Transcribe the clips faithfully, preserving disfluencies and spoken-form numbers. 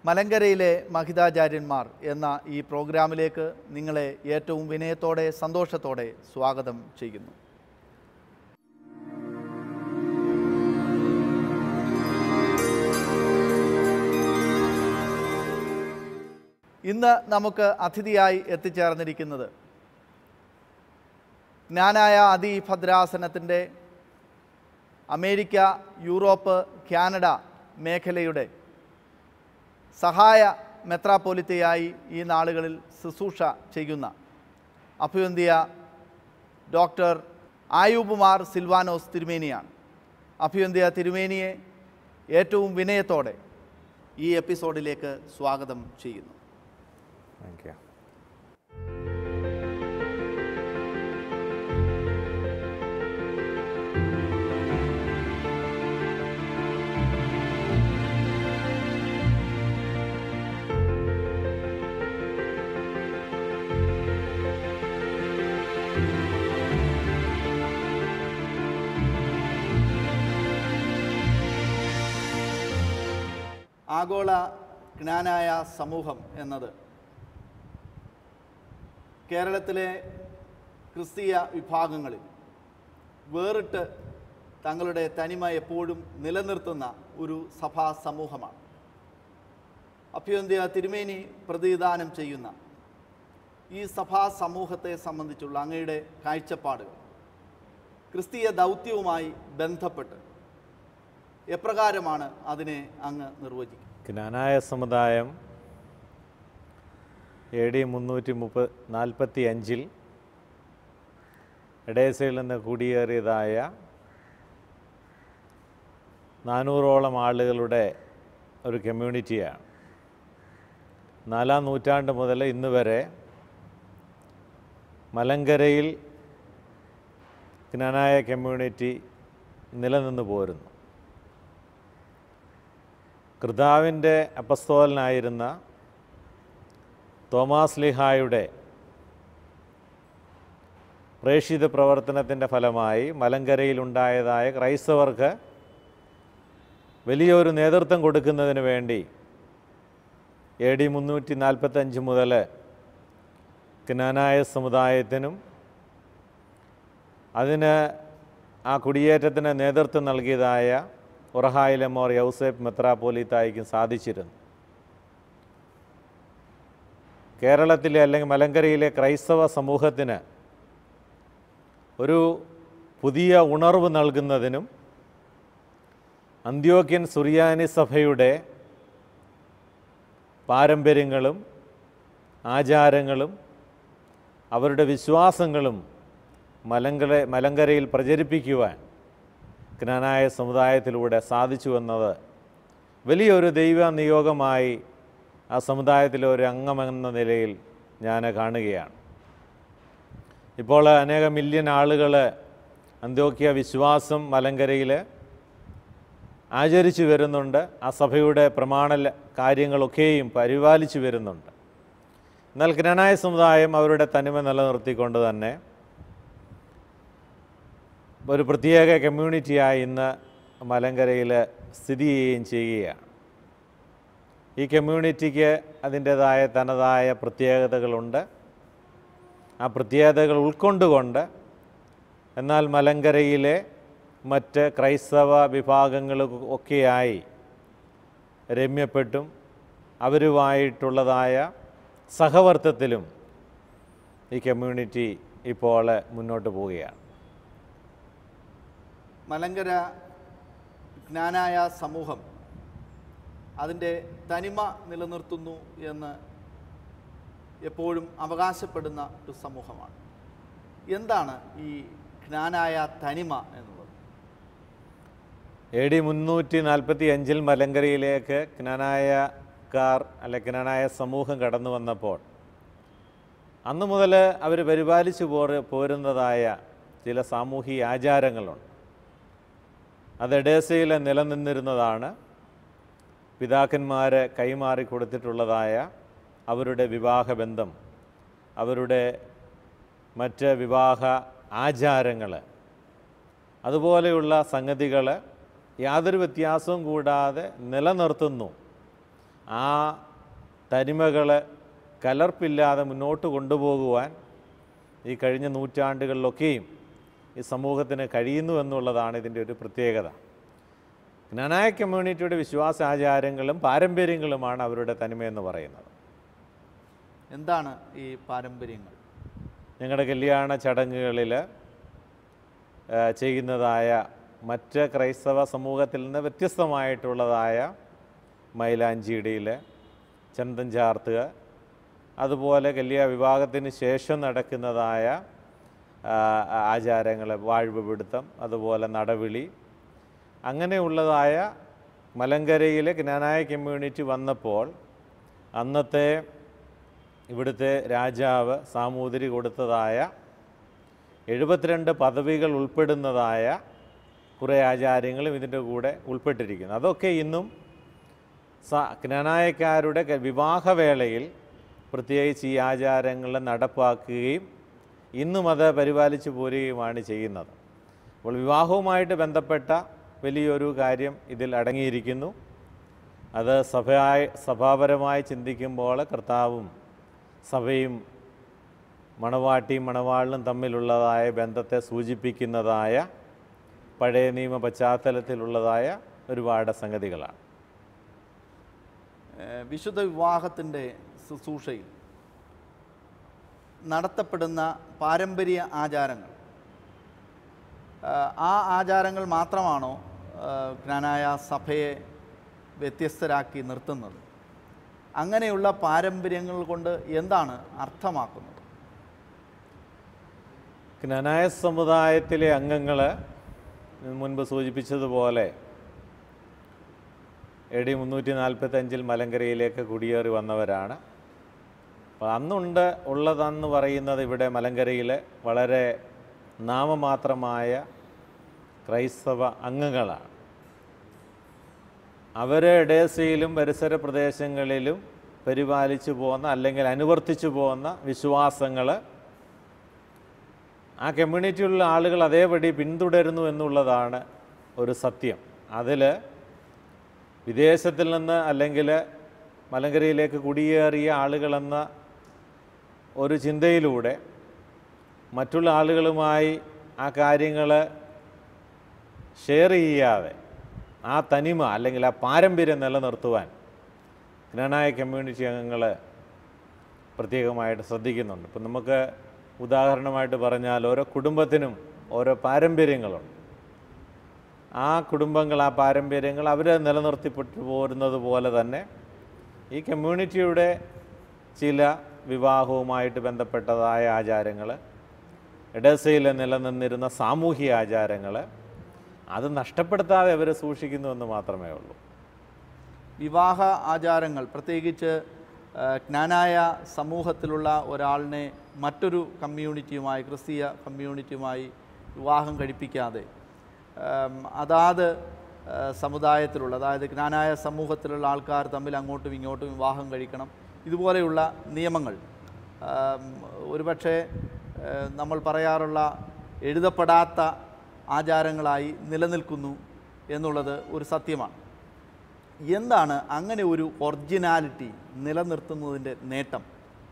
മലങ്കരയിലെ മഹിതാചാര്യന്മാർ എന്ന ഈ പ്രോഗ്രാമിലേക്ക് നിങ്ങളെ ഏറ്റവും വിനയത്തോടെ സന്തോഷത്തോടെ സ്വാഗതം ചെയ്യുന്നു. ഇന്ന് നമുക്ക് അതിഥിയായി എത്തിച്ചേർന്നിരിക്കുന്നത് ജ്ഞാനായ അതിഭദ്രാസനത്തിൻ്റെ അമേരിക്ക, യൂറോപ്പ്, കാനഡ മേഖലയുടെ സഹായ മെത്രാപ്പോലിത്തയായി ഈ നാളുകളിൽ ശുശ്രൂഷ ചെയ്യുന്ന അഭിവന്ധ്യ ഡോക്ടർ ആയൂബുമാർ സിൽവാനോസ് തിരുമേനിയാണ്. അഭിവന്ധ്യ തിരുമേനിയെ ഏറ്റവും വിനയത്തോടെ ഈ എപ്പിസോഡിലേക്ക് സ്വാഗതം ചെയ്യുന്നു. Thank you. ആഗോള ജ്ഞാനായ സമൂഹം എന്നത് കേരളത്തിലെ ക്രിസ്തീയ വിഭാഗങ്ങളിൽ വേറിട്ട് തങ്ങളുടെ തനിമ എപ്പോഴും നിലനിർത്തുന്ന ഒരു സഭാ സമൂഹമാണ്. അഭിവന്ധ്യ തിരുമേനി പ്രതിദാനം ചെയ്യുന്ന ഈ സഭാ സമൂഹത്തെ സംബന്ധിച്ചുള്ള അങ്ങയുടെ കാഴ്ചപ്പാടുകൾ ക്രിസ്തീയ ദൗത്യവുമായി ബന്ധപ്പെട്ട് എപ്രകാരമാണ് അതിനെ അങ്ങ് നിർവചിക്കുന്നത്? ജ്ഞാനായ സമുദായം എ ഡി മുന്നൂറ്റി മുപ്പ നാൽപ്പത്തി അഞ്ചിൽ എഡേസയിൽ നിന്ന് കുടിയേറിയതായ നാനൂറോളം ആളുകളുടെ ഒരു കമ്മ്യൂണിറ്റിയാണ്. നാലാം നൂറ്റാണ്ട് മുതൽ ഇന്ന് വരെ മലങ്കരയിൽ ജ്ഞാനായ കമ്മ്യൂണിറ്റി നിലനിന്ന് പോരുന്നു. കർത്താവിൻ്റെ അപ്പസ്തോലനായിരുന്ന തോമാസ് ലീഹായുടെ പ്രേക്ഷിത പ്രവർത്തനത്തിൻ്റെ ഫലമായി മലങ്കരയിലുണ്ടായതായ ക്രൈസ്തവർക്ക് വലിയൊരു നേതൃത്വം കൊടുക്കുന്നതിന് വേണ്ടി എ ഡി മുന്നൂറ്റി നാൽപ്പത്തഞ്ച് മുതൽ ജ്ഞാനായ സമുദായത്തിനും അതിന് ആ കുടിയേറ്റത്തിന് നേതൃത്വം നൽകിയതായ ഉറഹായിലെ മോർ യൗസേപ്പ് മെത്രാപ്പോലീത്തായ്ക്കും സാധിച്ചിരുന്നു. കേരളത്തിലെ അല്ലെങ്കിൽ മലങ്കരയിലെ ക്രൈസ്തവ സമൂഹത്തിന് ഒരു പുതിയ ഉണർവ് നൽകുന്നതിനും അന്ത്യോക്യൻ സുറിയാനി സഭയുടെ പാരമ്പര്യങ്ങളും ആചാരങ്ങളും അവരുടെ വിശ്വാസങ്ങളും മലങ്കര മലങ്കരയിൽ പ്രചരിപ്പിക്കുവാൻ ജ്ഞാനായ സമുദായത്തിലൂടെ സാധിച്ചു എന്നത് വലിയൊരു ദൈവ നിയോഗമായി ആ സമുദായത്തിലെ ഒരു അംഗമെന്ന നിലയിൽ ഞാൻ കാണുകയാണ്. ഇപ്പോൾ അനേകം മില്യൺ ആളുകൾ അന്ത്യോക്യ വിശ്വാസം മലങ്കരയിൽ ആചരിച്ചു വരുന്നുണ്ട്. ആ സഭയുടെ പ്രമാണ കാര്യങ്ങളൊക്കെയും പരിപാലിച്ചു വരുന്നുണ്ട്. എന്നാൽ ജ്ഞാനായ സമുദായം അവരുടെ തനിമ നിലനിർത്തിക്കൊണ്ട് തന്നെ ഒരു പ്രത്യേക കമ്മ്യൂണിറ്റിയായി ഇന്ന് മലങ്കരയിൽ സ്ഥിതി ചെയ്യുകയും ചെയ്യുകയാണ്. ഈ കമ്മ്യൂണിറ്റിക്ക് അതിൻ്റേതായ തനതായ പ്രത്യേകതകളുണ്ട്. ആ പ്രത്യേകതകൾ ഉൾക്കൊണ്ടുകൊണ്ട് എന്നാൽ മലങ്കരയിലെ മറ്റ് ക്രൈസ്തവ വിഭാഗങ്ങളൊക്കെയായി രമ്യപ്പെട്ടും അവരുമായിട്ടുള്ളതായ സഹവർത്തത്തിലും ഈ കമ്മ്യൂണിറ്റി ഇപ്പോൾ മുന്നോട്ട് പോവുകയാണ്. മലങ്കര ജ്ഞാനായ സമൂഹം അതിൻ്റെ തനിമ നിലനിർത്തുന്നു എന്ന് എപ്പോഴും അവകാശപ്പെടുന്ന ഒരു സമൂഹമാണ്. എന്താണ് ഈ ജ്ഞാനായ തനിമ എന്നുള്ളത്? എ ഡി മുന്നൂറ്റി നാൽപ്പത്തി അഞ്ചിൽ മലങ്കരയിലേക്ക് ജ്ഞാനായക്കാർ അല്ലെ ജ്ഞാനായ സമൂഹം കടന്നു വന്നപ്പോൾ അന്നു മുതൽ അവർ പരിപാലിച്ചു പോ പോരുന്നതായ ചില സാമൂഹിക ആചാരങ്ങളുണ്ട്. അത് എഡേസയിൽ നിലനിന്നിരുന്നതാണ്. പിതാക്കന്മാർ കൈമാറി കൊടുത്തിട്ടുള്ളതായ അവരുടെ വിവാഹബന്ധം, അവരുടെ മറ്റ് വിവാഹ ആചാരങ്ങൾ, അതുപോലെയുള്ള സംഗതികൾ യാതൊരു വ്യത്യാസവും കൂടാതെ നിലനിർത്തുന്നു. ആ തനിമകൾ കലർപ്പില്ലാതെ മുന്നോട്ട് കൊണ്ടുപോകുവാൻ ഈ കഴിഞ്ഞ നൂറ്റാണ്ടുകളിലൊക്കെയും ഈ സമൂഹത്തിന് കഴിയുന്നു എന്നുള്ളതാണ് ഇതിൻ്റെ ഒരു പ്രത്യേകത. ജ്ഞാനായ കമ്മ്യൂണിറ്റിയുടെ വിശ്വാസാചാരങ്ങളും പാരമ്പര്യങ്ങളുമാണ് അവരുടെ തനിമയെന്ന് പറയുന്നത്. എന്താണ് ഈ പാരമ്പര്യങ്ങൾ? ഞങ്ങളുടെ കല്യാണ ചടങ്ങുകളിൽ ചെയ്യുന്നതായ മറ്റ് ക്രൈസ്തവ സമൂഹത്തിൽ നിന്ന് വ്യത്യസ്തമായിട്ടുള്ളതായ മൈലാഞ്ചിയിടയിൽ, ചന്തം ചാർത്തുക, അതുപോലെ കല്യാണ വിവാഹത്തിന് ശേഷം നടക്കുന്നതായ ആചാരങ്ങൾ, വാഴ്വ് പിടുത്തം, അതുപോലെ നടവിളി, അങ്ങനെയുള്ളതായ മലങ്കരയിലെ ജ്ഞാനായ കമ്മ്യൂണിറ്റി വന്നപ്പോൾ അന്നത്തെ ഇവിടുത്തെ രാജാവ് സാമൂതിരി കൊടുത്തതായ എഴുപത്തിരണ്ട് പദവികൾ ഉൾപ്പെടുന്നതായ കുറേ ആചാര്യങ്ങളും ഇതിൻ്റെ കൂടെ ഉൾപ്പെട്ടിരിക്കുന്നു. അതൊക്കെ ഇന്നും സ ജ്ഞാനായക്കാരുടെ വിവാഹവേളയിൽ പ്രത്യേകിച്ച് ഈ ആചാരങ്ങൾ നടപ്പാക്കുകയും ഇന്നും അത് പരിപാലിച്ചു പോരുകയുമാണ് ചെയ്യുന്നത്. അപ്പോൾ വിവാഹവുമായിട്ട് ബന്ധപ്പെട്ട വലിയൊരു കാര്യം ഇതിൽ അടങ്ങിയിരിക്കുന്നു. അത് സഭയായി സഭാപരമായി ചിന്തിക്കുമ്പോൾ കർത്താവും സഭയും മണവാട്ടിയും മണവാളിനും തമ്മിലുള്ളതായ ബന്ധത്തെ സൂചിപ്പിക്കുന്നതായ പഴയ നിയമ പശ്ചാത്തലത്തിലുള്ളതായ ഒരുപാട് സംഗതികളാണ്. വിശുദ്ധ വിവാഹത്തിൻ്റെ ശുശ്രൂഷയിൽ നടത്തപ്പെടുന്ന പാരമ്പര്യ ആചാരങ്ങൾ, ആ ആചാരങ്ങൾ മാത്രമാണോ ജ്ഞാനായ സഭയെ വ്യത്യസ്തരാക്കി നിർത്തുന്നത്? അങ്ങനെയുള്ള പാരമ്പര്യങ്ങൾ കൊണ്ട് എന്താണ് അർത്ഥമാക്കുന്നത്? ജ്ഞാനായ സമുദായത്തിലെ അംഗങ്ങൾ മുൻപ് സൂചിപ്പിച്ചതുപോലെ എ ഡി മുന്നൂറ്റി നാൽപ്പത്തഞ്ചിൽ മലങ്കരയിലേക്ക് കുടിയേറി വന്നവരാണ്. അപ്പോൾ അന്നുണ്ട് ഉള്ളതെന്ന് പറയുന്നത് ഇവിടെ മലങ്കരയിൽ വളരെ നാമമാത്രമായ ക്രൈസ്തവ അംഗങ്ങളാണ്. അവർ എഡേസയിലും പരിസര പ്രദേശങ്ങളിലും പരിപാലിച്ചു പോകുന്ന അല്ലെങ്കിൽ അനുവർത്തിച്ചു പോകുന്ന വിശ്വാസങ്ങൾ ആ കമ്മ്യൂണിറ്റിയിലുള്ള ആളുകൾ അതേപടി പിന്തുടരുന്നു എന്നുള്ളതാണ് ഒരു സത്യം. അതിൽ വിദേശത്തിൽ നിന്ന് അല്ലെങ്കിൽ മലങ്കരയിലേക്ക് കുടിയേറിയ ആളുകളെന്ന ഒരു ചിന്തയിലൂടെ മറ്റുള്ള ആളുകളുമായി ആ കാര്യങ്ങൾ ഷെയർ ചെയ്യാതെ ആ തനിമ അല്ലെങ്കിൽ ആ പാരമ്പര്യം നിലനിർത്തുവാൻ ജ്ഞാനായ കമ്മ്യൂണിറ്റി അംഗങ്ങൾ പ്രത്യേകമായിട്ട് ശ്രദ്ധിക്കുന്നുണ്ട്. ഇപ്പം നമുക്ക് ഉദാഹരണമായിട്ട് പറഞ്ഞാൽ ഓരോ കുടുംബത്തിനും ഓരോ പാരമ്പര്യങ്ങളുണ്ട്. ആ കുടുംബങ്ങൾ, ആ പാരമ്പര്യങ്ങൾ അവർ നിലനിർത്തിപ്പെട്ടു പോരുന്നത് പോലെ തന്നെ ഈ കമ്മ്യൂണിറ്റിയുടെ ചില വിവാഹവുമായിട്ട് ബന്ധപ്പെട്ടതായ ആചാരങ്ങൾ, എഡേസയിൽ നിലനിന്നിരുന്ന സാമൂഹിക ആചാരങ്ങൾ അത് നഷ്ടപ്പെടുത്താതെ അവർ സൂക്ഷിക്കുന്നുവെന്ന് മാത്രമേ ഉള്ളൂ. വിവാഹ ആചാരങ്ങൾ പ്രത്യേകിച്ച് ജ്ഞാനായ സമൂഹത്തിലുള്ള ഒരാളിനെ മറ്റൊരു കമ്മ്യൂണിറ്റിയുമായി, ക്രിസ്തീയ കമ്മ്യൂണിറ്റിയുമായി വിവാഹം കഴിപ്പിക്കാതെ അതാത് സമുദായത്തിലുള്ള, അതായത് ജ്ഞാനായ സമൂഹത്തിലുള്ള ആൾക്കാർ തമ്മിൽ അങ്ങോട്ടും ഇങ്ങോട്ടും വിവാഹം കഴിക്കണം, ഇതുപോലെയുള്ള നിയമങ്ങൾ ഒരുപക്ഷെ നമ്മൾ പറയാറുള്ള എഴുതപ്പെടാത്ത ആചാരങ്ങളായി നിലനിൽക്കുന്നു എന്നുള്ളത് ഒരു സത്യമാണ്. എന്താണ് അങ്ങനെ ഒരു ഒറിജിനാലിറ്റി നിലനിർത്തുന്നതിൻ്റെ നേട്ടം?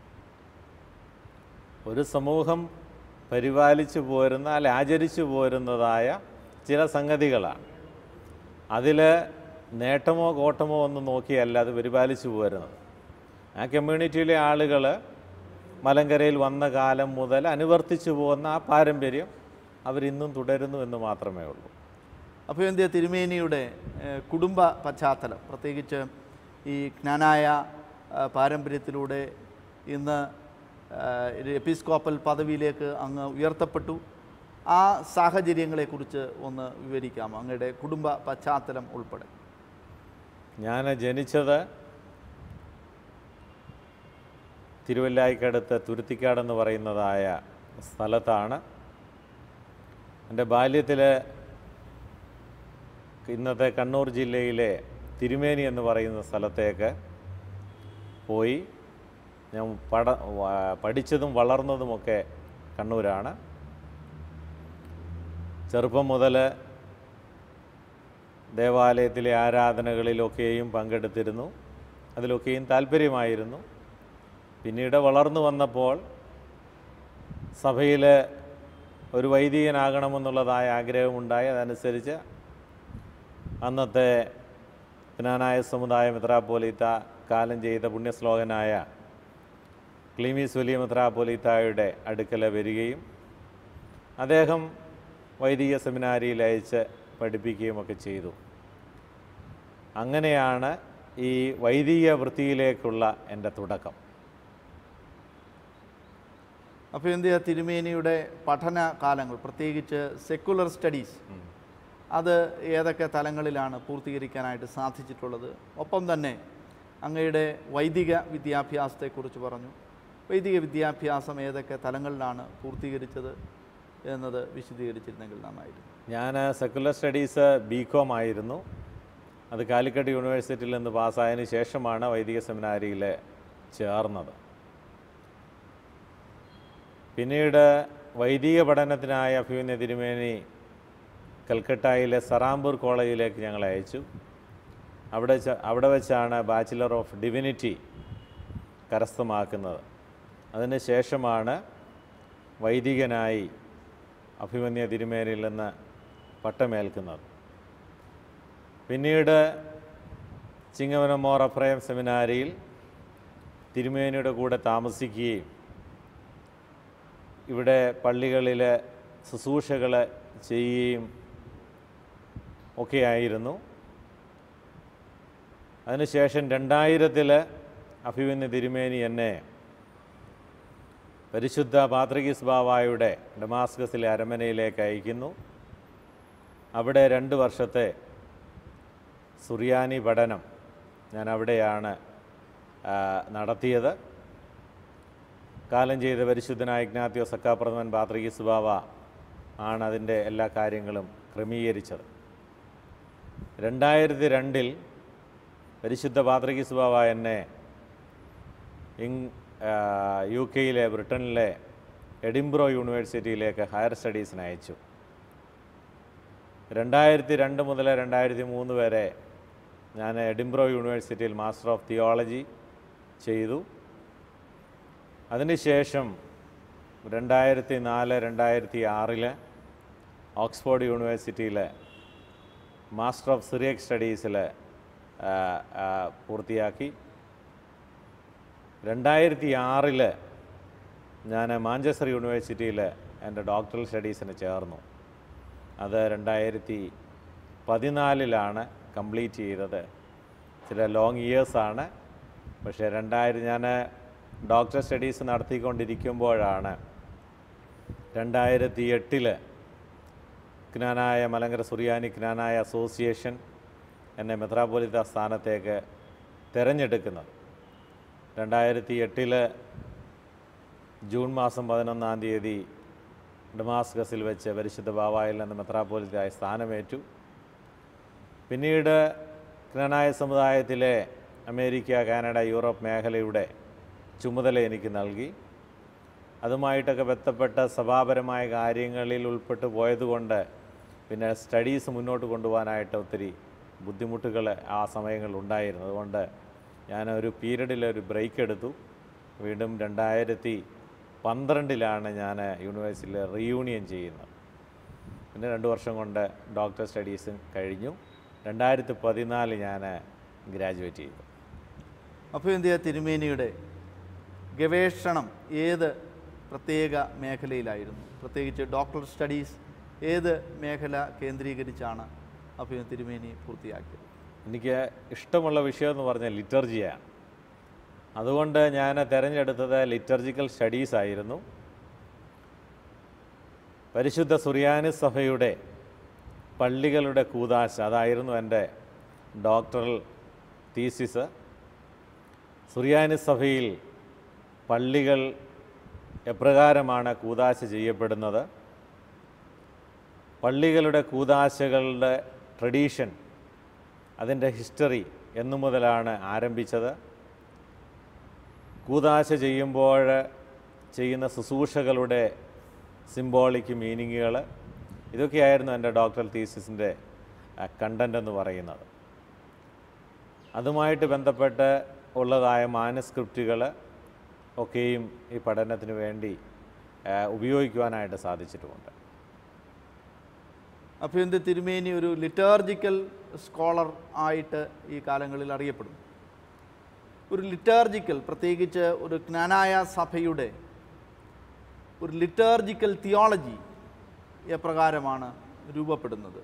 ഒരു സമൂഹം പരിപാലിച്ചു പോരുന്ന അല്ലെ ആചരിച്ചു പോരുന്നതായ ചില സംഗതികളാണ്. അതിൽ നേട്ടമോ കോട്ടമോ ഒന്നും നോക്കിയല്ല അത് പരിപാലിച്ചു പോരുന്നത്. ആ കമ്മ്യൂണിറ്റിയിലെ ആളുകൾ മലങ്കരയിൽ വന്ന കാലം മുതൽ അനുവർത്തിച്ചു പോകുന്ന ആ പാരമ്പര്യം അവരിന്നും തുടരുന്നു എന്ന് മാത്രമേ ഉള്ളൂ. അഭിവന്ദ്യ തിരുമേനിയുടെ കുടുംബ പശ്ചാത്തലം, പ്രത്യേകിച്ച് ഈ ജ്ഞാനായ പാരമ്പര്യത്തിലൂടെ ഇന്ന് എപ്പിസ്കോപ്പൽ പദവിയിലേക്ക് അങ്ങ് ഉയർത്തപ്പെട്ടു. ആ സാഹചര്യങ്ങളെക്കുറിച്ച് ഒന്ന് വിവരിക്കാം, അങ്ങയുടെ കുടുംബ പശ്ചാത്തലം ഉൾപ്പെടെ. ഞാൻ ജനിച്ചത് തിരുവല്ലായിക്കടുത്ത് തുരുത്തിക്കാടെന്ന് പറയുന്നതായ സ്ഥലത്താണ്. എൻ്റെ ബാല്യത്തിൽ ഇന്നത്തെ കണ്ണൂർ ജില്ലയിലെ തിരുമേനി എന്ന് പറയുന്ന സ്ഥലത്തേക്ക് പോയി. ഞാൻ പഠ പഠിച്ചതും വളർന്നതുമൊക്കെ കണ്ണൂരാണ്. ചെറുപ്പം മുതൽ ദേവാലയത്തിലെ ആരാധനകളിലൊക്കെയും പങ്കെടുത്തിരുന്നു. അതിലൊക്കെയും താല്പര്യമായിരുന്നു. പിന്നീട് വളർന്നു വന്നപ്പോൾ സഭയിൽ ഒരു വൈദികനാകണമെന്നുള്ളതായ ആഗ്രഹമുണ്ടായി. അതനുസരിച്ച് അന്നത്തെ ക്നാനായ സമുദായ മെത്രാപ്പോലീത്ത, കാലം ചെയ്ത പുണ്യശ്ലോകനായ ക്ലീമീസ് വലിയ മെത്രാപ്പോലീത്തായുടെ അടുക്കൽ വരികയും അദ്ദേഹം വൈദിക സെമിനാരിയിൽ അയച്ച് പഠിപ്പിക്കുകയും ഒക്കെ ചെയ്തു. അങ്ങനെയാണ് ഈ വൈദിക വൃത്തിയിലേക്കുള്ള എൻ്റെ തുടക്കം. അഭിവന്ദ്യ തിരുമേനിയുടെ പഠന കാലങ്ങൾ, പ്രത്യേകിച്ച് സെക്കുലർ സ്റ്റഡീസ്, അത് ഏതൊക്കെ തലങ്ങളിലാണ് പൂർത്തീകരിക്കാനായിട്ട് സാധിച്ചിട്ടുള്ളത്? ഒപ്പം തന്നെ അങ്ങയുടെ വൈദിക വിദ്യാഭ്യാസത്തെക്കുറിച്ച് പറഞ്ഞു. വൈദിക വിദ്യാഭ്യാസം ഏതൊക്കെ തലങ്ങളിലാണ് പൂർത്തീകരിച്ചത് എന്നത് വിശദീകരിച്ചിരുന്നെങ്കിൽ നന്നായിരുന്നു. ഞാൻ സെക്കുലർ സ്റ്റഡീസ് ബി കോം ആയിരുന്നു. അത് കാലിക്കറ്റ് യൂണിവേഴ്സിറ്റിയിൽ നിന്ന് പാസ്സായതിനു ശേഷമാണ് വൈദിക സെമിനാരിയിൽ ചേർന്നത്. പിന്നീട് വൈദിക പഠനത്തിനായി അഭിമന്യ തിരുമേനി കൽക്കട്ടയിലെ സറാംപൂർ കോളേജിലേക്ക് ഞങ്ങളെ അയച്ചു. അവിടെ അവിടെ വെച്ചാണ് ബാച്ചിലർ ഓഫ് ഡിവിനിറ്റി കരസ്ഥമാക്കുന്നത്. അതിന് ശേഷമാണ് വൈദികനായി അഭിമന്യ തിരുമേനിയിൽ നിന്ന് പട്ടമേൽക്കുന്നത്. പിന്നീട് ചിങ്ങവനം മോർ എഫ്രൈം സെമിനാരിയിൽ തിരുമേനിയുടെ കൂടെ താമസിക്കുകയും ഇവിടെ പള്ളികളിൽ ശുശ്രൂഷകൾ ചെയ്യുകയും ഒക്കെയായിരുന്നു. അതിനുശേഷം രണ്ടായിരത്തിൽ അഭിമന്യ തിരുമേനി എന്നെ പരിശുദ്ധ പാത്രികീസ് ബാവായുടെ ഡമാസ്കസിലെ അരമനയിലേക്ക് അയക്കുന്നു. അവിടെ രണ്ട് വർഷത്തെ സുറിയാനി പഠനം ഞാൻ അവിടെയാണ് നടത്തിയത്. കാലം ചെയ്ത പരിശുദ്ധനായ ഇഗ്നാത്യോസ് സക്കാപ്രഥമൻ പാത്രികീസ് ബാവ ആണ് അതിൻ്റെ എല്ലാ കാര്യങ്ങളും ക്രമീകരിച്ചത്. രണ്ടായിരത്തി രണ്ടിൽ പരിശുദ്ധ പാത്രികീസ് ബാവ എന്നെ ഇങ് യു കെയിലെ ബ്രിട്ടനിലെ എഡിംബ്രോ യൂണിവേഴ്സിറ്റിയിലേക്ക് ഹയർ സ്റ്റഡീസിന് അയച്ചു. രണ്ടായിരത്തി രണ്ട് മുതൽ രണ്ടായിരത്തി മൂന്ന് വരെ ഞാൻ എഡിംബ്രോ യൂണിവേഴ്സിറ്റിയിൽ മാസ്റ്റർ ഓഫ് തിയോളജി ചെയ്തു. അതിനുശേഷം രണ്ടായിരത്തി നാല് രണ്ടായിരത്തി ആറിൽ ഓക്സ്ഫോർഡ് യൂണിവേഴ്സിറ്റിയിൽ മാസ്റ്റർ ഓഫ് സിറിയക് സ്റ്റഡീസിൽ പൂർത്തിയാക്കി. രണ്ടായിരത്തി ആറിൽ ഞാൻ മാഞ്ചസ്റ്റർ യൂണിവേഴ്സിറ്റിയിൽ എൻ്റെ ഡോക്ടറൽ സ്റ്റഡീസിന് ചേർന്നു. അത് രണ്ടായിരത്തി പതിനാലിലാണ് കംപ്ലീറ്റ് ചെയ്തത്. ചില ലോങ് ഇയേഴ്സാണ്. പക്ഷേ രണ്ടായിരം ഞാൻ ഡോക്ടർ സ്റ്റഡീസ് നടത്തിക്കൊണ്ടിരിക്കുമ്പോഴാണ് രണ്ടായിരത്തി എട്ടിൽ ക്നാനായ മലങ്കര സുറിയാനി ക്നാനായ അസോസിയേഷൻ എന്നെ മെത്രാപ്പോലിത്ത സ്ഥാനത്തേക്ക് തിരഞ്ഞെടുക്കുന്നത്. രണ്ടായിരത്തി എട്ടിൽ ജൂൺ മാസം പതിനൊന്നാം തീയതി ഡമാസ്കസിൽ വെച്ച് പരിശുദ്ധ ബാവായിൽ നിന്ന് മെത്രാപ്പോലിത്തയായി സ്ഥാനമേറ്റു. പിന്നീട് ക്നാനായ സമുദായത്തിലെ അമേരിക്ക, കാനഡ, യൂറോപ്പ് മേഖലയുടെ ചുമതല എനിക്ക് നൽകി. അതുമായിട്ടൊക്കെ ബന്ധപ്പെട്ട സഭാപരമായ കാര്യങ്ങളിൽ ഉൾപ്പെട്ടു പോയതുകൊണ്ട് പിന്നെ സ്റ്റഡീസ് മുന്നോട്ട് കൊണ്ടുപോകാനായിട്ട് ഒത്തിരി ബുദ്ധിമുട്ടുകൾ ആ സമയങ്ങളിൽ ഉണ്ടായിരുന്നു. അതുകൊണ്ട് ഞാനൊരു പീരീഡിൽ ഒരു ബ്രേക്ക് എടുത്തു. വീണ്ടും രണ്ടായിരത്തി പന്ത്രണ്ടിലാണ് ഞാൻ യൂണിവേഴ്സിറ്റിയിൽ റീയൂണിയൻ ചെയ്യുന്നത്. പിന്നെ രണ്ട് വർഷം കൊണ്ട് ഡോക്ടർ സ്റ്റഡീസും കഴിഞ്ഞു. രണ്ടായിരത്തി പതിനാല് ഞാൻ ഗ്രാജുവേറ്റ് ചെയ്തു. അഭിവന്ദ്യ തിരുമേനിയുടെ ഗവേഷണം ഏത് പ്രത്യേക മേഖലയിലായിരുന്നു? പ്രത്യേകിച്ച് ഡോക്ടർ സ്റ്റഡീസ് ഏത് മേഖല കേന്ദ്രീകരിച്ചാണ് അഭിവന്ദ്യ തിരുമേനി പൂർത്തിയാക്കിയത്? എനിക്ക് ഇഷ്ടമുള്ള വിഷയം എന്ന് പറഞ്ഞാൽ ലിറ്റർജിയാണ്. അതുകൊണ്ട് ഞാൻ തിരഞ്ഞെടുത്തത് ലിറ്റർജിക്കൽ സ്റ്റഡീസ് ആയിരുന്നു. പരിശുദ്ധ സുറിയാനി സഭയുടെ പള്ളികളുടെ കൂദാശ, അതായിരുന്നു എൻ്റെ ഡോക്ടറൽ തീസിസ്. സുറിയാനി സഭയിൽ പള്ളികൾ എപ്രകാരമാണ് കൂദാശ ചെയ്യപ്പെടുന്നത്, പള്ളികളുടെ കൂദാശകളുടെ ട്രഡീഷൻ, അതിൻ്റെ ഹിസ്റ്ററി എന്നു മുതലാണ് ആരംഭിച്ചത്. കൂദാശ ചെയ്യുമ്പോൾ ചെയ്യുന്ന ശുശ്രൂഷകളുടെ സിംബോളിക് മീനിങ്ങുകൾ, ഇതൊക്കെയായിരുന്നു എൻ്റെ ഡോക്ടറൽ തീസിസിൻ്റെ കണ്ടൻ്റ് എന്ന് പറയുന്നത്. അതുമായിട്ട് ബന്ധപ്പെട്ട് ഉള്ളതായ മാനസ്ക്രിപ്റ്റുകൾ ഒക്കെയും ഈ പഠനത്തിന് വേണ്ടി ഉപയോഗിക്കുവാനായിട്ട് സാധിച്ചിട്ടുമുണ്ട്. അഭിവന്ദ്യ തിരുമേനി ഒരു ലിറ്റർജിക്കൽ സ്കോളർ ആയിട്ട് ഈ കാലങ്ങളിൽ അറിയപ്പെടും. ഒരു ലിറ്റർജിക്കൽ, പ്രത്യേകിച്ച് ഒരു ജ്ഞാനായ സഭയുടെ ഒരു ലിറ്റർജിക്കൽ തിയോളജി എപ്രകാരമാണ് രൂപപ്പെടുന്നത്?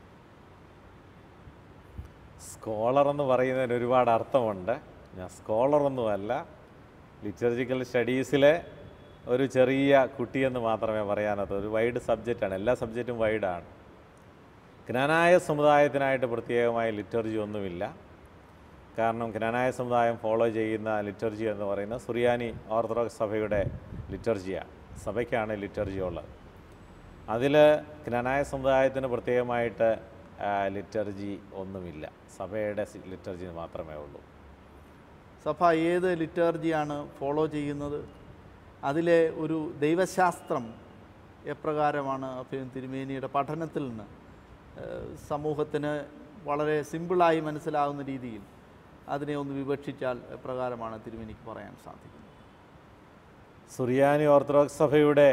സ്കോളർ എന്ന് പറയുന്നതിന് ഒരുപാട് അർത്ഥമുണ്ട്. ഞാൻ സ്കോളറൊന്നുമല്ല, ലിറ്റർജിക്കൽ സ്റ്റഡീസിലെ ഒരു ചെറിയ കുട്ടിയെന്ന് മാത്രമേ പറയാനത്. ഒരു വൈഡ് സബ്ജക്റ്റാണ്, എല്ലാ സബ്ജക്റ്റും വൈഡാണ്. ജ്ഞാനായ സമുദായത്തിനായിട്ട് പ്രത്യേകമായ ലിറ്റർജി ഒന്നുമില്ല. കാരണം ജ്ഞാനായ സമുദായം ഫോളോ ചെയ്യുന്ന ലിറ്റർജി എന്ന് പറയുന്നത് സുറിയാനി ഓർത്തഡോക്സ് സഭയുടെ ലിറ്റർജിയാണ്. സഭയ്ക്കാണ് ലിറ്റർജി ഉള്ളത്. അതിൽ ജ്ഞാനായ സമുദായത്തിന് പ്രത്യേകമായിട്ട് ലിറ്റർജി ഒന്നുമില്ല. സഭയുടെ ലിറ്റർജി മാത്രമേ ഉള്ളൂ. സഭ ഏത് ലിറ്റർജിയാണ് ഫോളോ ചെയ്യുന്നത്? അതിലെ ഒരു ദൈവശാസ്ത്രം എപ്രകാരമാണ് അഭിവന്ദ്യ തിരുമേനിയുടെ പഠനത്തിൽ നിന്ന് സമൂഹത്തിന് വളരെ സിമ്പിളായി മനസ്സിലാവുന്ന രീതിയിൽ അതിനെ ഒന്ന് വിവക്ഷിച്ചാൽ എപ്രകാരമാണ് തിരുമേനിക്ക് പറയാൻ സാധിക്കുന്നത്? സുറിയാനി ഓർത്തഡോക്സ് സഭയുടെ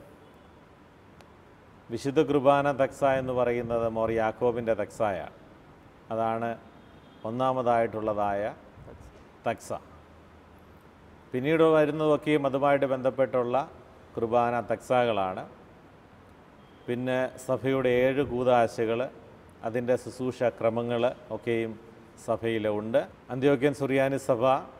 വിശുദ്ധ കുർബാന തക്സ എന്ന് പറയുന്നത് മോർ യാക്കോബിൻ്റെ തക്സായാണ്. അതാണ് ഒന്നാമതായിട്ടുള്ളതായ തക്സ. പിന്നീട് വരുന്നതൊക്കെയും അതുമായിട്ട് ബന്ധപ്പെട്ടുള്ള കുർബാന തക്സകളാണ്. പിന്നെ സഭയുടെ ഏഴ് കൂദാശകൾ, അതിൻ്റെ ശുശ്രൂഷ ക്രമങ്ങൾ ഒക്കെയും സഭയിലുണ്ട്. അന്ത്യോക്യൻ സുറിയാനി സഭ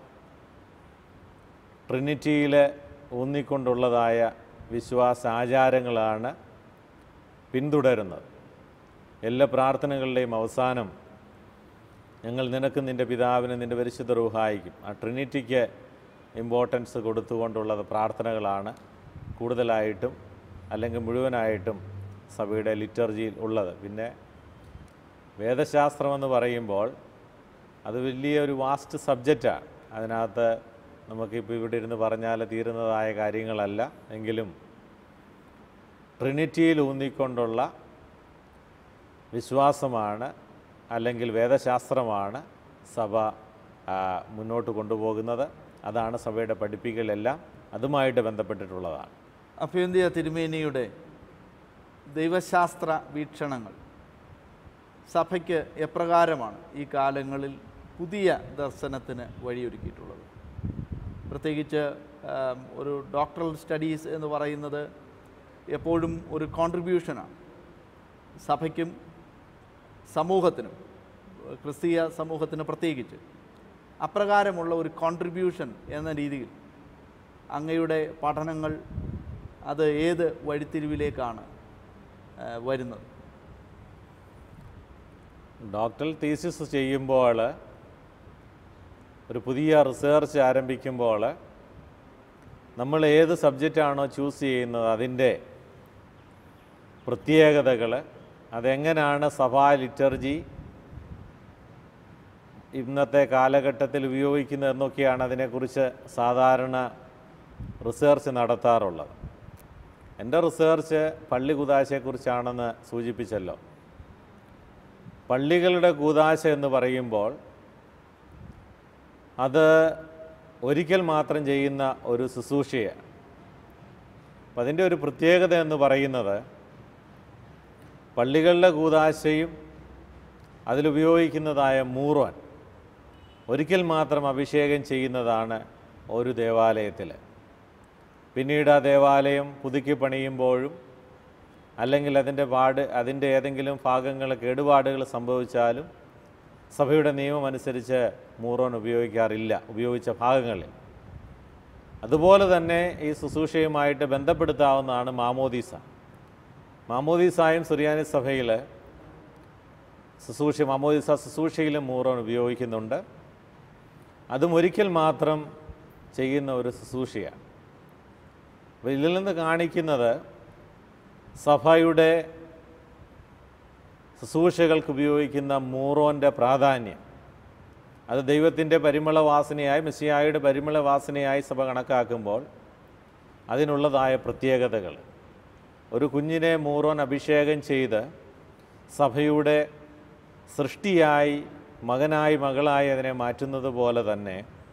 ട്രിനിറ്റിയിൽ ഊന്നിക്കൊണ്ടുള്ളതായ വിശ്വാസ ആചാരങ്ങളാണ് പിന്തുടരുന്നത്. എല്ലാ പ്രാർത്ഥനകളുടെയും അവസാനം ഞങ്ങൾ നിനക്കും നിൻ്റെ പിതാവിനും നിൻ്റെ പരിശുദ്ധ റൂഹായിക്കും, ആ ട്രിനിറ്റിക്ക് ഇമ്പോർട്ടൻസ് കൊടുത്തുകൊണ്ടുള്ളത് പ്രാർത്ഥനകളാണ് കൂടുതലായിട്ടും അല്ലെങ്കിൽ മുഴുവനായിട്ടും സഭയുടെ ലിറ്റർജിയിൽ ഉള്ളത്. പിന്നെ വേദശാസ്ത്രമെന്ന് പറയുമ്പോൾ അത് വലിയൊരു വാസ്റ്റ് സബ്ജക്റ്റാണ്. അതിനകത്ത് നമുക്കിപ്പോൾ ഇവിടെ ഇരുന്ന് പറഞ്ഞാൽ തീരുന്നതായ കാര്യങ്ങളല്ല. എങ്കിലും ട്രിനിറ്റിയിൽ ഊന്നിക്കൊണ്ടുള്ള വിശ്വാസമാണ് അല്ലെങ്കിൽ വേദശാസ്ത്രമാണ് സഭ മുന്നോട്ട് കൊണ്ടുപോകുന്നത്. അതാണ് സഭയുടെ പഠിപ്പിക്കലെല്ലാം അതുമായിട്ട് ബന്ധപ്പെട്ടിട്ടുള്ളതാണ്. അഭിവന്ദ്യ തിരുമേനിയുടെ ദൈവശാസ്ത്ര വീക്ഷണങ്ങൾ സഭയ്ക്ക് എപ്രകാരമാണ് ഈ കാലങ്ങളിൽ പുതിയ ദർശനത്തിന് വഴിയൊരുക്കിയിട്ടുള്ളത്? പ്രത്യേകിച്ച് ഒരു ഡോക്ടറൽ സ്റ്റഡീസ് എന്ന് പറയുന്നത് എപ്പോഴും ഒരു കോൺട്രിബ്യൂഷനാണ് സഭയ്ക്കും സമൂഹത്തിനും, ക്രിസ്തീയ സമൂഹത്തിന് പ്രത്യേകിച്ച്. അപ്രകാരമുള്ള ഒരു കോൺട്രിബ്യൂഷൻ എന്ന രീതിയിൽ അങ്ങയുടെ പഠനങ്ങൾ അത് ഏത് വഴിത്തിരിവിലേക്കാണ് വരുന്നത്? ഡോക്ടറൽ തീസിസ് ചെയ്യുമ്പോൾ, ഒരു പുതിയ റിസർച്ച് ആരംഭിക്കുമ്പോൾ നമ്മൾ ഏത് സബ്ജക്റ്റാണോ ചൂസ് ചെയ്യുന്നത് അതിൻ്റെ പ്രത്യേകതകൾ, അതെങ്ങനെയാണ് സഭാ ലിറ്റർജി ഇന്നത്തെ കാലഘട്ടത്തിൽ ഉപയോഗിക്കുന്നത് എന്നൊക്കെയാണ് അതിനെക്കുറിച്ച് സാധാരണ റിസർച്ച് നടത്താറുള്ളത്. എൻ്റെ റിസർച്ച് പള്ളി കൂദാശയെക്കുറിച്ചാണെന്ന് സൂചിപ്പിച്ചല്ലോ. പള്ളികളുടെ കൂദാശ എന്ന് പറയുമ്പോൾ അത് ഒരിക്കൽ മാത്രം ചെയ്യുന്ന ഒരു ശുശ്രൂഷയാണ്. അപ്പം അതിൻ്റെ ഒരു പ്രത്യേകത എന്ന് പറയുന്നത് പള്ളികളുടെ കൂദാശയും അതിലുപയോഗിക്കുന്നതായ മൂറോൻ ഒരിക്കൽ മാത്രം അഭിഷേകം ചെയ്യുന്നതാണ് ഒരു ദേവാലയത്തിൽ. പിന്നീട് ആ ദേവാലയം പുതുക്കി പണിയുമ്പോഴും അല്ലെങ്കിൽ അതിൻ്റെ പാട് അതിൻ്റെ ഏതെങ്കിലും ഭാഗങ്ങൾ കേടുപാടുകൾ സംഭവിച്ചാലും സഭയുടെ നിയമമനുസരിച്ച് മൂറോൻ ഉപയോഗിക്കാറില്ല ഉപയോഗിച്ച ഭാഗങ്ങളിൽ. അതുപോലെ തന്നെ ഈ ശുശ്രൂഷയുമായിട്ട് ബന്ധപ്പെടുത്താവുന്നതാണ് മാമോദീസ. മാമോദീസായും സുറിയാനി സഭയിൽ ശുശ്രൂഷ മാമോദീസ ശുശ്രൂഷയിലും മൂറോൻ ഉപയോഗിക്കുന്നുണ്ട്. അതും ഒരിക്കൽ മാത്രം ചെയ്യുന്ന ഒരു ശുശ്രൂഷയാണ്. അപ്പോൾ ഇതിൽ നിന്ന് കാണിക്കുന്നത് സഭയുടെ ശുശ്രൂഷകൾക്ക് ഉപയോഗിക്കുന്ന മൂറോൻ്റെ പ്രാധാന്യം. അത് ദൈവത്തിൻ്റെ പരിമളവാസനയായി, മെസ്സിയായുടെ പരിമളവാസനയായി സഭ കണക്കാക്കുമ്പോൾ അതിനുള്ളതായ പ്രത്യേകതകൾ. ഒരു കുഞ്ഞിനെ മൂറോൻ അഭിഷേകം ചെയ്ത് സഭയുടെ സൃഷ്ടിയായി, മകനായി, മകളായി അതിനെ മാറ്റുന്നത് പോലെ തന്നെ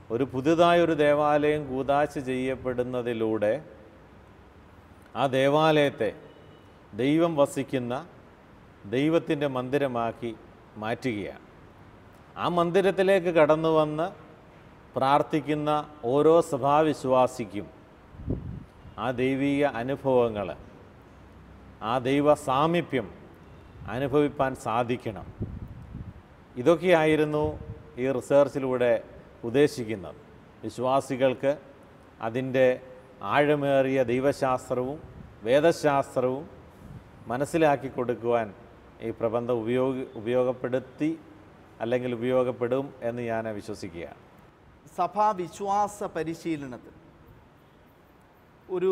ഒരു പുതുതായൊരു ദേവാലയം കൂദാശ ചെയ്യപ്പെടുന്നതിലൂടെ ആ ദേവാലയത്തെ ദൈവം വസിക്കുന്ന ദൈവത്തിൻ്റെ മന്ദിരമാക്കി മാറ്റുകയാണ്. ആ മന്ദിരത്തിലേക്ക് കടന്നു വന്ന് പ്രാർത്ഥിക്കുന്ന ഓരോ സഭാവിശ്വാസിക്കും ആ ദൈവീക അനുഭവങ്ങൾ, ആ ദൈവ സാമീപ്യം അനുഭവിപ്പാൻ സാധിക്കണം. ഇതൊക്കെയായിരുന്നു ഈ റിസർച്ചിലൂടെ ഉദ്ദേശിക്കുന്നത്. വിശ്വാസികൾക്ക് അതിൻ്റെ ആഴമേറിയ ദൈവശാസ്ത്രവും വേദശാസ്ത്രവും മനസ്സിലാക്കി കൊടുക്കുവാൻ ഈ പ്രബന്ധം ഉപയോഗ ഉപയോഗപ്പെടുത്തി അല്ലെങ്കിൽ ഉപയോഗപ്പെടും എന്ന് ഞാൻ വിശ്വസിക്കുകയാണ്. സഭാ വിശ്വാസ പരിശീലനത്തിൽ ഒരു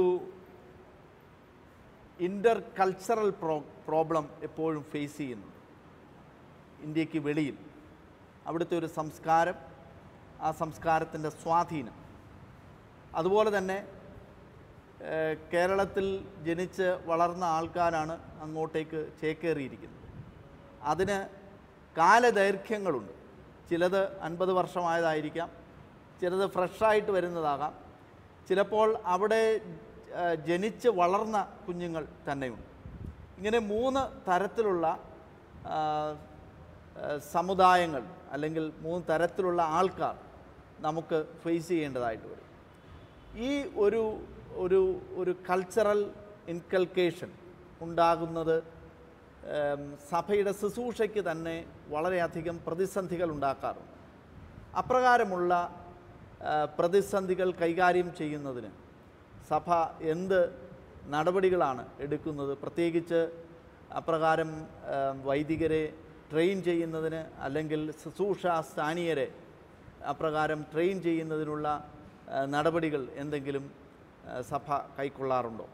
ഇൻ്റർ കൾച്ചറൽ പ്രോ പ്രോബ്ലം എപ്പോഴും ഫേസ് ചെയ്യുന്നുണ്ട്. ഇന്ത്യക്ക് വെളിയിൽ അവിടുത്തെ ഒരു സംസ്കാരം, ആ സംസ്കാരത്തിൻ്റെ സ്വാധീനം, അതുപോലെ തന്നെ കേരളത്തിൽ ജനിച്ച് വളർന്ന ആൾക്കാരാണ് അങ്ങോട്ടേക്ക് ചേക്കേറിയിരിക്കുന്നത്. അതിന് കാലദൈർഘ്യങ്ങളുണ്ട്. ചിലത് അൻപത് വർഷമായതായിരിക്കാം, ചിലത് ഫ്രഷായിട്ട് വരുന്നതാകാം, ചിലപ്പോൾ അവിടെ ജനിച്ച് വളർന്ന കുഞ്ഞുങ്ങൾ തന്നെയുണ്ട്. ഇങ്ങനെ മൂന്ന് തരത്തിലുള്ള സമുദായങ്ങൾ അല്ലെങ്കിൽ മൂന്ന് തരത്തിലുള്ള ആൾക്കാർ നമുക്ക് ഫേസ് ചെയ്യേണ്ടതായിട്ട് വരും. ഈ ഒരു ഒരു ഒരു കൾച്ചറൽ ഇൻകൾക്കേഷൻ ഉണ്ടാകുന്നത് സഭയുടെ ശുശ്രൂഷയ്ക്ക് തന്നെ വളരെയധികം പ്രതിസന്ധികൾ ഉണ്ടാക്കാറുണ്ട്. അപ്രകാരമുള്ള പ്രതിസന്ധികൾ കൈകാര്യം ചെയ്യുന്നതിന് സഭ എന്ത് നടപടികളാണ് എടുക്കുന്നത്? പ്രത്യേകിച്ച് അപ്രകാരം വൈദികരെ ട്രെയിൻ ചെയ്യുന്നതിന് അല്ലെങ്കിൽ ശുശ്രൂഷ സ്ഥാനീയരെ അപ്രകാരം ട്രെയിൻ ചെയ്യുന്നതിനുള്ള നടപടികൾ എന്തെങ്കിലും സഭ കൈക്കൊള്ളാറുണ്ടോ?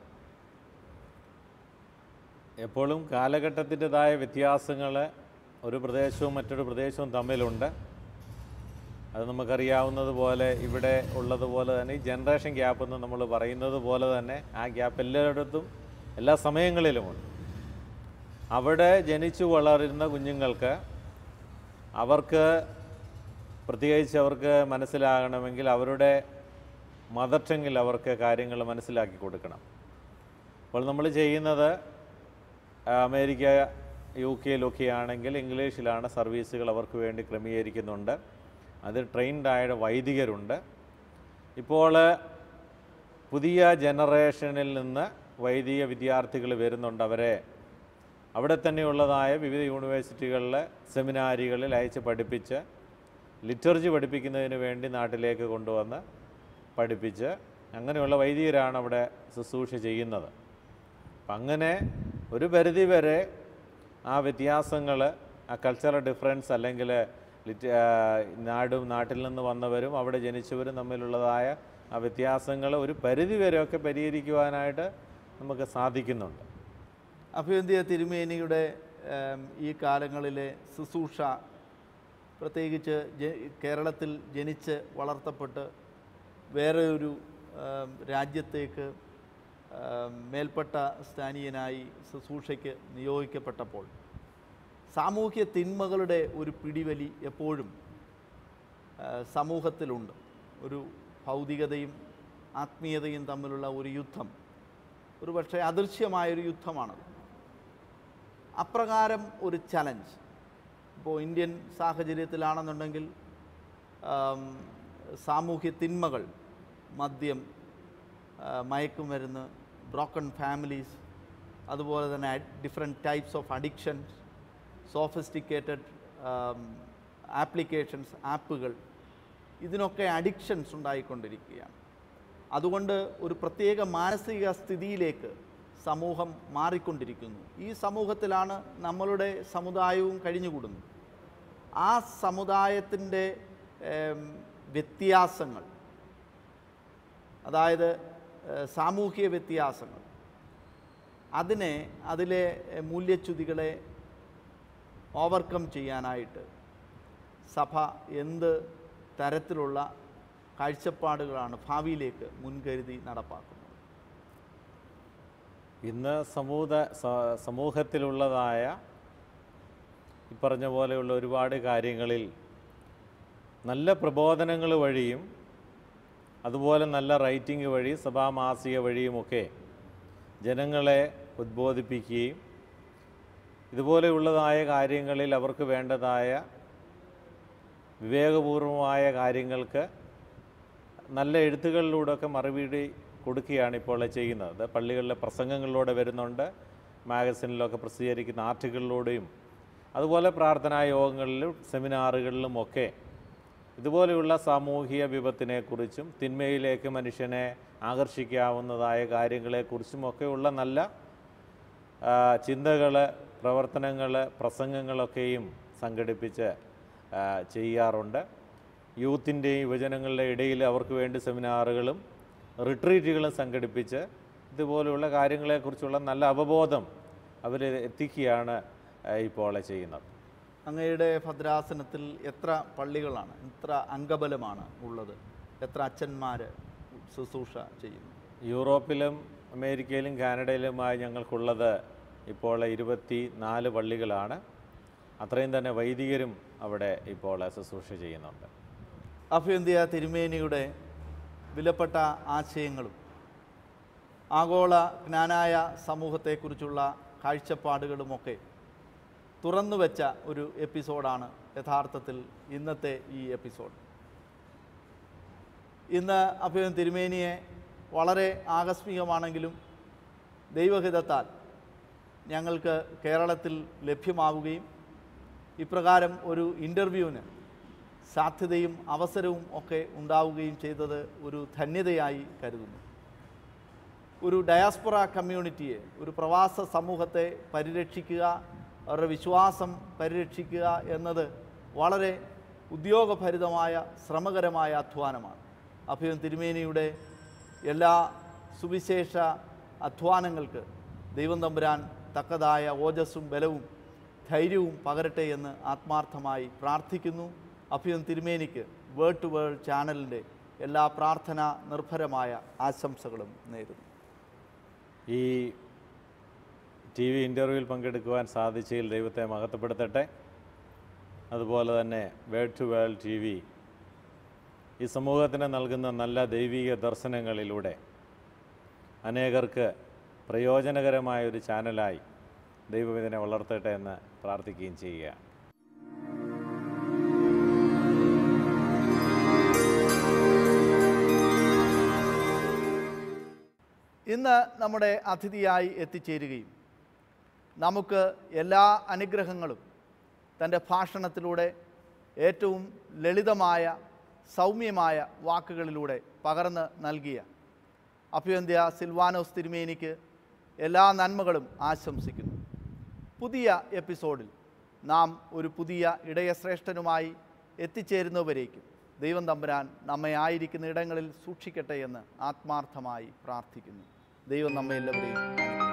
എപ്പോഴും കാലഘട്ടത്തിൻ്റെതായ വ്യത്യാസങ്ങൾ ഒരു പ്രദേശവും മറ്റൊരു പ്രദേശവും തമ്മിലുണ്ട്. അത് നമുക്കറിയാവുന്നതുപോലെ ഇവിടെ ഉള്ളതുപോലെ തന്നെ ഈ ജനറേഷൻ ഗ്യാപ്പ് എന്ന് നമ്മൾ പറയുന്നത് പോലെ തന്നെ ആ ഗ്യാപ്പ് എല്ലായിടത്തും എല്ലാ സമയങ്ങളിലുമുണ്ട്. അവിടെ ജനിച്ചു വളരുന്ന കുഞ്ഞുങ്ങൾക്ക് അവർക്ക് പ്രത്യേകിച്ച് അവർക്ക് മനസ്സിലാകണമെങ്കിൽ അവരുടെ മദർ ടങ്ങിൽ അവർക്ക് കാര്യങ്ങൾ മനസ്സിലാക്കി കൊടുക്കണം. അപ്പോൾ നമ്മൾ ചെയ്യുന്നത് അമേരിക്ക, യു കെയിലൊക്കെ ആണെങ്കിൽ ഇംഗ്ലീഷിലാണ് സർവീസുകൾ അവർക്ക് വേണ്ടി ക്രമീകരിക്കുന്നുണ്ട്. അത് ട്രെയിൻഡായ വൈദികരുണ്ട്. ഇപ്പോൾ പുതിയ ജനറേഷനിൽ നിന്ന് വൈദിക വിദ്യാർത്ഥികൾ വരുന്നുണ്ട്. അവരെ അവിടെ തന്നെയുള്ളതായ വിവിധ യൂണിവേഴ്സിറ്റികളിലെ സെമിനാരികളിൽ അയച്ച് പഠിപ്പിച്ച് ലിറ്റർജി പഠിപ്പിക്കുന്നതിന് വേണ്ടി നാട്ടിലേക്ക് കൊണ്ടുവന്ന് പഠിപ്പിച്ച് അങ്ങനെയുള്ള വൈദികരാണ് അവിടെ ശുശ്രൂഷ ചെയ്യുന്നത്. അപ്പം അങ്ങനെ ഒരു പരിധി വരെ ആ വ്യത്യാസങ്ങൾ, ആ കൾച്ചറൽ ഡിഫറൻസ് അല്ലെങ്കിൽ ലിറ്റ നാടും നാട്ടിൽ നിന്ന് വന്നവരും അവിടെ ജനിച്ചവരും തമ്മിലുള്ളതായ ആ വ്യത്യാസങ്ങൾ ഒരു പരിധി വരെയൊക്കെ പരിഹരിക്കുവാനായിട്ട് നമുക്ക് സാധിക്കുന്നുണ്ട്. അഭിവന്ദ്യ തിരുമേനിയുടെ ഈ കാലങ്ങളിലെ ശുശ്രൂഷ, പ്രത്യേകിച്ച് കേരളത്തിൽ ജനിച്ച് വളർത്തപ്പെട്ട് വേറെ ഒരു രാജ്യത്തേക്ക് മേൽപ്പെട്ട സ്ഥാനീയനായി ശുശ്രൂഷയ്ക്ക് നിയോഗിക്കപ്പെട്ടപ്പോൾ സാമൂഹ്യ തിന്മകളുടെ ഒരു പിടിവലി എപ്പോഴും സമൂഹത്തിലുണ്ട്. ഒരു ഭൗതികതയും ആത്മീയതയും തമ്മിലുള്ള ഒരു യുദ്ധം, ഒരു പക്ഷേ അദൃശ്യമായൊരു യുദ്ധമാണത്. അപ്രകാരം ഒരു ചലഞ്ച് ഇപ്പോൾ ഇന്ത്യൻ സാഹചര്യത്തിലാണെന്നുണ്ടെങ്കിൽ സാമൂഹ്യ തിന്മകൾ, മദ്യം, മയക്കുമരുന്ന്, ബ്രോക്കൺ ഫാമിലീസ്, അതുപോലെ തന്നെ different types of addictions, sophisticated applications, ആപ്പുകൾ, ഇതിനൊക്കെ അഡിക്ഷൻസ് ഉണ്ടായിക്കൊണ്ടിരിക്കുകയാണ്. അതുകൊണ്ട് ഒരു പ്രത്യേക മാനസിക സ്ഥിതിയിലേക്ക് സമൂഹം മാറിക്കൊണ്ടിരിക്കുന്നു. ഈ സമൂഹത്തിലാണ് നമ്മളുടെ സമുദായവും കഴിഞ്ഞുകൂടുന്നത്. ആ സമുദായത്തിൻ്റെ വ്യത്യാസങ്ങൾ, അതായത് സാമൂഹിക വ്യത്യാസങ്ങൾ, അതിനെ അതിലെ മൂല്യച്യുതികളെ ഓവർകം ചെയ്യാനായിട്ട് സഭ എന്ത് തരത്തിലുള്ള കാഴ്ചപ്പാടുകളാണ് ഭാവിയിലേക്ക് മുൻകരുതി നടപ്പാക്കുന്നത്? ഇന്ന് സമൂഹ സമൂഹത്തിലുള്ളതായ ഈ പറഞ്ഞ പോലെയുള്ള ഒരുപാട് കാര്യങ്ങളിൽ നല്ല പ്രബോധനങ്ങൾ വഴിയും അതുപോലെ നല്ല റൈറ്റിംഗ് വഴി സഭാമാസിക വഴിയുമൊക്കെ ജനങ്ങളെ ഉദ്ബോധിപ്പിക്കുകയും ഇതുപോലെയുള്ളതായ കാര്യങ്ങളിൽ അവർക്ക് വേണ്ടതായ വിവേകപൂർവമായ കാര്യങ്ങൾക്ക് നല്ല എഴുത്തുകളിലൂടെയൊക്കെ മറുപടി കൊടുക്കുകയാണ് ഇപ്പോൾ ചെയ്യുന്നത്. പള്ളികളിലെ പ്രസംഗങ്ങളിലൂടെ വരുന്നുണ്ട്, മാഗസിനിലൊക്കെ പ്രസിദ്ധീകരിക്കുന്ന ആർട്ടിക്കിളിലൂടെയും അതുപോലെ പ്രാർത്ഥനാ യോഗങ്ങളിലും സെമിനാറുകളിലുമൊക്കെ ഇതുപോലെയുള്ള സാമൂഹിക വിപത്തിനെക്കുറിച്ചും തിന്മയിലേക്ക് മനുഷ്യനെ ആകർഷിക്കാവുന്നതായ കാര്യങ്ങളെക്കുറിച്ചുമൊക്കെയുള്ള നല്ല ചിന്തകൾ, പ്രവർത്തനങ്ങൾ, പ്രസംഗങ്ങളൊക്കെയും സംഘടിപ്പിച്ച് ചെയ്യാറുണ്ട്. യൂത്തിൻ്റെയും യുവജനങ്ങളുടെ ഇടയിൽ അവർക്ക് വേണ്ടി സെമിനാറുകളും റിട്രീറ്റുകളും സംഘടിപ്പിച്ച് ഇതുപോലെയുള്ള കാര്യങ്ങളെക്കുറിച്ചുള്ള നല്ല അവബോധം അവർ എത്തിക്കുകയാണ് ഇപ്പോൾ ചെയ്യുന്നത്. അങ്ങയുടെ ഭദ്രാസനത്തിൽ എത്ര പള്ളികളാണ്, എത്ര അംഗബലമാണ് ഉള്ളത്, എത്ര അച്ഛന്മാർ ശുശ്രൂഷ ചെയ്യുന്നു? യൂറോപ്പിലും അമേരിക്കയിലും കാനഡയിലുമായി ഞങ്ങൾക്കുള്ളത് ഇപ്പോൾ ഇരുപത്തി നാല് പള്ളികളാണ്. അത്രയും തന്നെ വൈദികരും അവിടെ ഇപ്പോൾ ശുശ്രൂഷ ചെയ്യുന്നുണ്ട്. അഭിവന്ദ്യ തിരുമേനിയുടെ വിലപ്പെട്ട ആശയങ്ങളും ആഗോള ജ്ഞാനായ സമൂഹത്തെക്കുറിച്ചുള്ള കാഴ്ചപ്പാടുകളുമൊക്കെ തുറന്നു വെച്ച ഒരു എപ്പിസോഡാണ് യഥാർത്ഥത്തിൽ ഇന്നത്തെ ഈ എപ്പിസോഡ്. ഇന്ന് അഭിവന്ദ്യ തിരുമേനിയെ വളരെ ആകസ്മികമാണെങ്കിലും ദൈവഹിതത്താൽ ഞങ്ങൾക്ക് കേരളത്തിൽ ലഭ്യമാവുകയും ഇപ്രകാരം ഒരു ഇൻ്റർവ്യൂവിന് സാധ്യതയും അവസരവും ഒക്കെ ഉണ്ടാവുകയും ചെയ്തത് ഒരു ധന്യതയായി കരുതുന്നു. ഒരു ഡയാസ്പൊറ കമ്മ്യൂണിറ്റിയെ, ഒരു പ്രവാസ സമൂഹത്തെ പരിരക്ഷിക്കുക, അവരുടെ വിശ്വാസം പരിരക്ഷിക്കുക എന്നത് വളരെ ഉദ്യോഗഭരിതമായ ശ്രമകരമായ അധ്വാനമാണ്. അഭിവന്ദ്യ തിരുമേനിയുടെ എല്ലാ സുവിശേഷ അധ്വാനങ്ങൾക്ക് ദൈവം തമ്പുരാൻ തക്കതായ ഓജസ്സും ബലവും ധൈര്യവും പകരട്ടെ എന്ന് ആത്മാർത്ഥമായി പ്രാർത്ഥിക്കുന്നു. അഭിവന്ദ്യ തിരുമേനിക്ക് വേർഡ് ടു വേൾഡ് ചാനലിൻ്റെ എല്ലാ പ്രാർത്ഥന നിർഭരമായ ആശംസകളും നേരുന്നു. ഈ ടി വി ഇൻ്റർവ്യൂവിൽ പങ്കെടുക്കുവാൻ സാധിച്ചതിൽ ദൈവത്തെ മഹത്വപ്പെടുത്തട്ടെ. അതുപോലെ തന്നെ word to world T V ഈ സമൂഹത്തിന് നൽകുന്ന നല്ല ദൈവിക ദർശനങ്ങളിലൂടെ അനേകർക്ക് പ്രയോജനകരമായ ഒരു ചാനലായി ദൈവം ഇതിനെ വളർത്തട്ടെ എന്ന് പ്രാർത്ഥിക്കുകയും ചെയ്യുക. ഇന്ന് നമ്മുടെ അതിഥിയായി എത്തിച്ചേരുകയും നമുക്ക് എല്ലാ അനുഗ്രഹങ്ങളും തൻ്റെ ഭാഷണത്തിലൂടെ ഏറ്റവും ലളിതമായ സൗമ്യമായ വാക്കുകളിലൂടെ പകർന്ന് നൽകിയ അഭിവന്ദ്യ സിൽവാനോസ് തിരുമേനിക്ക് എല്ലാ നന്മകളും ആശംസിക്കുന്നു. പുതിയ എപ്പിസോഡിൽ നാം ഒരു പുതിയ ഇടയശ്രേഷ്ഠനുമായി എത്തിച്ചേരുന്നവരേക്കും ദൈവം തമ്പുരാൻ നമ്മെ ആയിരിക്കുന്ന ഇടങ്ങളിൽ സൂക്ഷിക്കട്ടെ എന്ന് ആത്മാർത്ഥമായി പ്രാർത്ഥിക്കുന്നു. ദൈവം നമ്മെ എല്ലാവരെയും